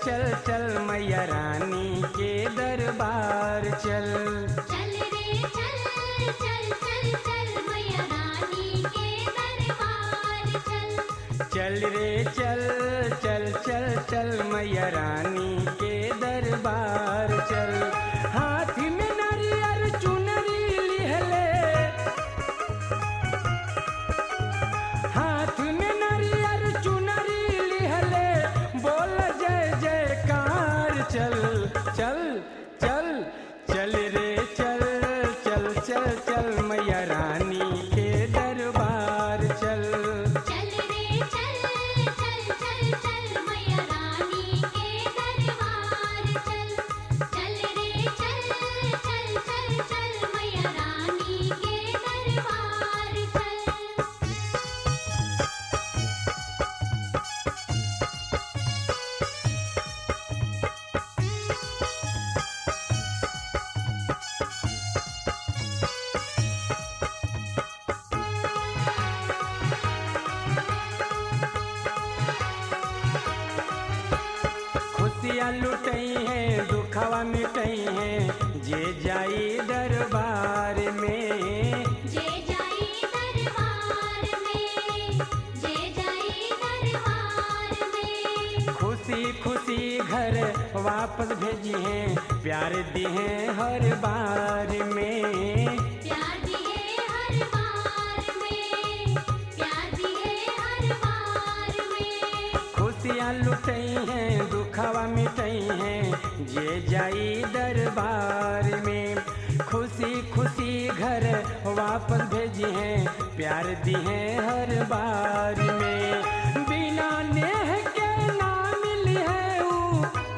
चल चल मैया रानी के दरबार चल। चल रे चल चल चल चल मैया रानी के दरबार चल। चल रे चल चल चल चल मैया रानी के दरबार चल। हाथ में नारियल चुनरी लिहले, हाथ में नारियल चुनरी लिहले, बोल जय जयकार चल चल चल चल रे चल चल चल चल मैया रानी के दरबार चल। चल रे चल चल चल चल मैया रानी के दरबार चल। चल रे चल चल चल चल मैया रानी के दरबार चल। खुशियाँ लुटई हैं दुखवा मिटई हैं जे जाई दरबार में। जे जाई दरबार में, जे जाई दरबार में। खुशी खुशी घर वापस भेजी हैं प्यार दी हैं हर बार में। प्यार दिए हर बार में, प्यार दिए हर बार में। खुशियाँ लुटई हैं दुखवा मिटई हैं जे जाई दरबार में। खुशी खुशी घर वापस भेजी हैं प्यार दी हैं हर बार में। बिना नेह के ना मिली है ऊ,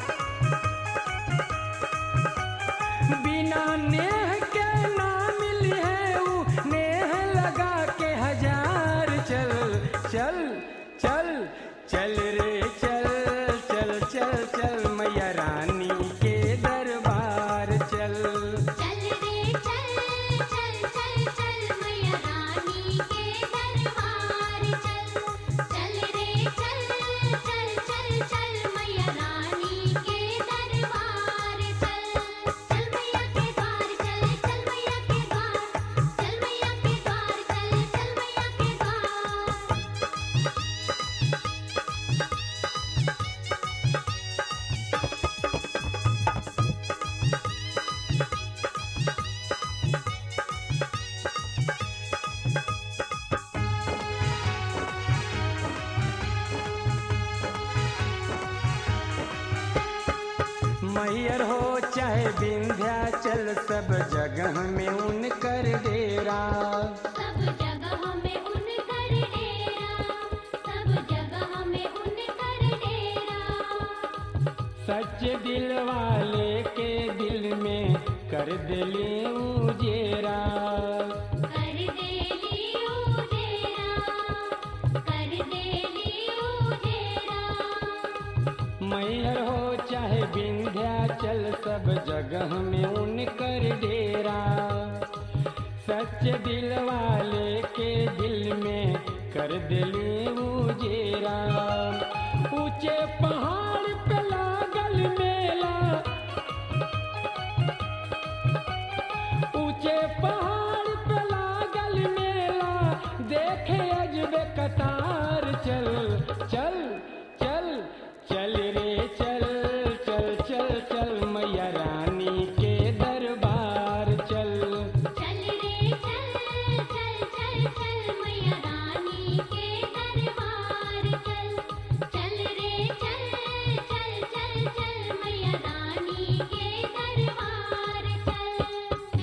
बिना नेह के ना मिली है ऊ, नेह लगा के हजार चल चल चल चल रे चल चल चल चल मैया रानी के दरबार चल। चल रे चल चल चल चल मैया रानी के दरबार चल। चल रे चल चल चल चल मैया रानी के दरबार चल। चल मैया के द्वार चल, चल मैया के द्वार, चल मैया के द्वार चल, चल मैया के द्वार। मैयर हो चाहे विंध्याचल सब जगह में उनकर डेरा। सब जगह में उनकर डेरा, सब जगह में उनकर डेरा। सच्चे दिल वाले के दिल में कर दिली उजेरा। कर देली उजेरा, कर देली उजेरा। मैयर हो चाहे विंध्याचल सब जगह में उनकर डेरा। सच्चे दिल वाले के दिल में कर दिली उजेरा। ऊंचे पहाड़ पे लागल मेला, ऊंचे पहाड़ पे लागल मेला, देखे अजबे कतार चल चल चल चल रे चल चल चल चल मैया रानी के दरबार चल। चल रे चल चल चल चल मैया रानी के दरबार चल। चल रे चल चल चल चल मैया रानी के दरबार चल।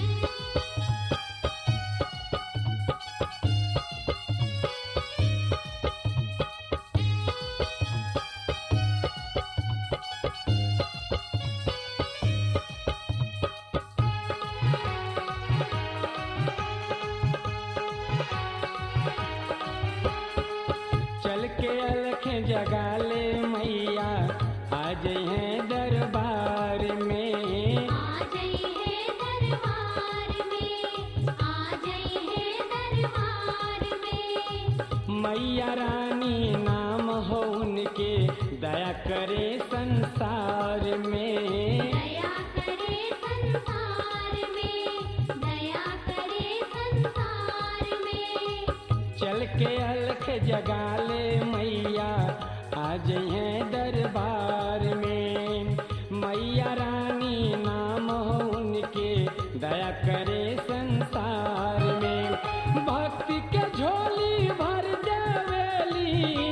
चल के अलख जगा ले मैया आ हैं दरबार में। आ गई है दरबार में, आ गई है दरबार में। मैया रानी नाम हो उनके दया करे सन संसार में। दया करे संसार में, दया करे संसार में। चल के अलख जगा ले मैया आ जइहें दरबार में। मैया रानी नाम हो उनके दया करे संसार में। भक्ति के झोली भर देवेली,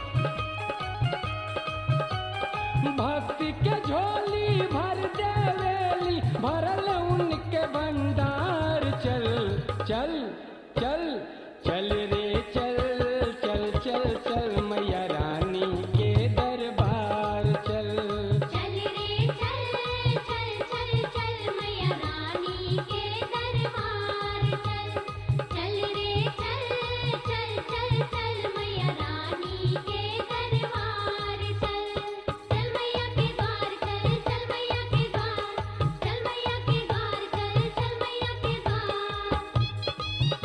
भक्ति के झोली भर देवेली, भरल उनके भंडार। चल चल चल चल रे चल चल चल चल मैया रानी के दरबार चल। चल रे चल चल चल चल मैया रानी के दरबार चल। चल रे चल चल चल चल मैया रानी के दरबार चल। चल मैया के द्वार चल, चल मैया के द्वार, चल मैया के द्वार चल, चल मैया के द्वार।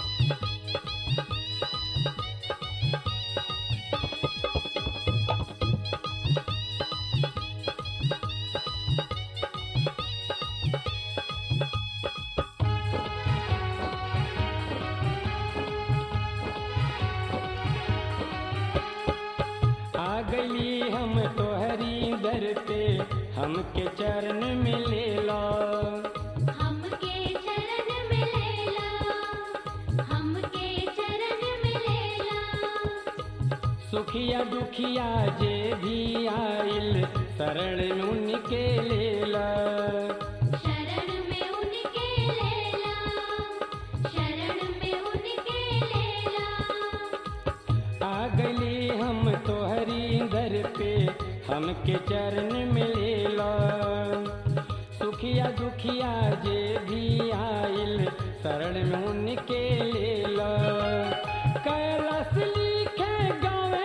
आ गई हम तोहरी दर पे, हमके चरण में ले लो। हमके चरण में ले ला, हमके चरण में ले ला। सुखिया दुखिया जे भी आइल शरण उनके ले ला। शरण में उनके ले ला, शरण में उनके ले ला। आ गई हम तोहरी दर पे, हमके चरण में ले लो। सुखिया दुखिया जे भी आइल शरण में उनके ले लो। कैलाश लिखे गावे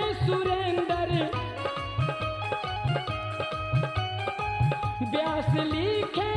सुरेंद्र, व्यास लिखे